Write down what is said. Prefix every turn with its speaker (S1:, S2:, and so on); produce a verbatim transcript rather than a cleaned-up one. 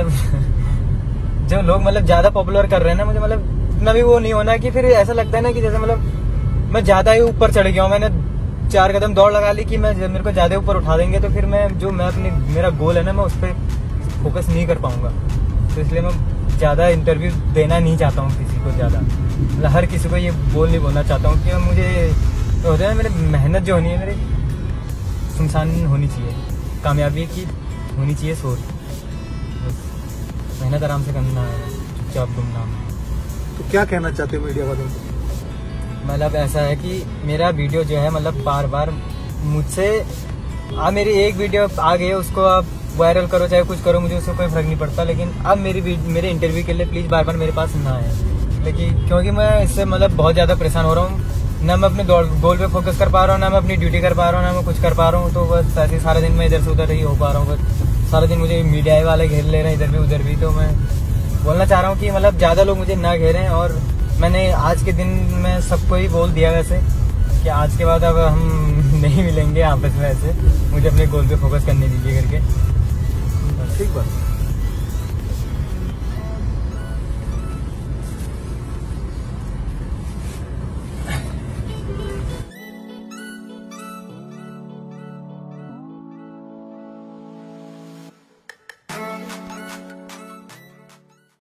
S1: मतलब जो लोग मतलब ज्यादा पॉपुलर कर रहे हैं ना, मुझे मतलब इतना भी वो नहीं होना कि फिर ऐसा लगता है ना कि जैसे मतलब मैं ज्यादा ही ऊपर चढ़ गया हूँ, मैंने चार कदम दौड़ लगा ली कि मैं मेरे को ज्यादा ऊपर उठा देंगे तो फिर मैं जो मैं अपनी मेरा गोल है ना मैं उस पर फोकस नहीं कर पाऊंगा। तो इसलिए मैं ज्यादा इंटरव्यू देना नहीं चाहता हूँ किसी को ज्यादा, मतलब हर किसी को ये बोल नहीं बोलना चाहता हूँ कि मुझे तो होता है मेरी मेहनत जो होनी है मेरी सुनसान होनी चाहिए, कामयाबी की होनी चाहिए सोच, मेहनत आराम से करना है, चुपचाप घूमना।
S2: तो क्या कहना चाहते हो मीडिया वालों को?
S1: मतलब ऐसा है कि मेरा वीडियो जो है मतलब बार बार मुझसे आप मेरी एक वीडियो आ गई है उसको आप वायरल करो चाहे कुछ करो, मुझे उससे कोई फर्क नहीं पड़ता, लेकिन अब मेरी मेरे इंटरव्यू के लिए प्लीज बार बार मेरे पास ना आए, लेकिन क्योंकि मैं इससे मतलब बहुत ज्यादा परेशान हो रहा हूँ, ना मैं अपने गोल पे फोकस कर पा रहा हूँ, ना मैं अपनी ड्यूटी कर पा रहा हूँ, ना मैं कुछ कर पा रहा हूँ। तो बस ऐसे सारा दिन मैं इधर से उधर ही हो पा रहा हूँ, बस सारा दिन मुझे मीडिया वाले घेर ले रहे हैं इधर भी उधर भी। तो मैं बोलना चाह रहा हूँ कि मतलब ज्यादा लोग मुझे ना घेरें, और मैंने आज के दिन में सबको ही बोल दिया वैसे कि आज के बाद अब हम नहीं मिलेंगे आपस में, ऐसे मुझे अपने गोल पे फोकस करने दीजिए करके।
S2: ठीक बात।